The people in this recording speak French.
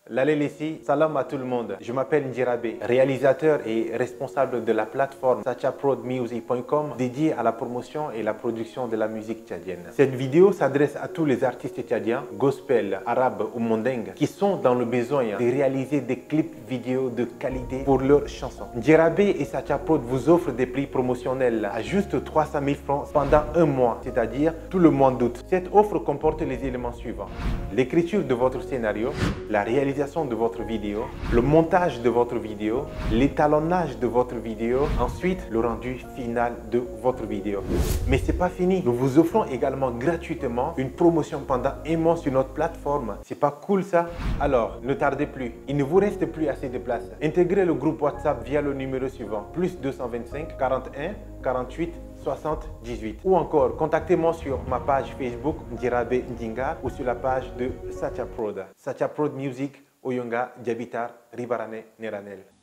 Lalelessi, salam à tout le monde. Je m'appelle Ndjirabe, réalisateur et responsable de la plateforme SachaProdMusic.com dédiée à la promotion et la production de la musique tchadienne. Cette vidéo s'adresse à tous les artistes tchadiens, gospel, arabes ou mandingues, qui sont dans le besoin de réaliser des clips vidéo de qualité pour leurs chansons. Ndjirabe et SachaProd vous offrent des prix promotionnels à juste 300 000 francs pendant un mois, c'est-à-dire tout le mois d'août. Cette offre comporte les éléments suivants: l'écriture de votre scénario, la réalisation de votre vidéo, le montage de votre vidéo, l'étalonnage de votre vidéo, ensuite le rendu final de votre vidéo. Mais c'est pas fini, nous vous offrons également gratuitement une promotion pendant un mois sur notre plateforme. C'est pas cool ça? Alors ne tardez plus, il ne vous reste plus assez de place. Intégrez le groupe WhatsApp via le numéro suivant: +225 41 48 60 18, ou encore contactez-moi sur ma page Facebook Ndjirabe Ndinga ou sur la page de SachaProd. SachaProd Music, Oyonga, Diabitar, Ribarane, Neranel.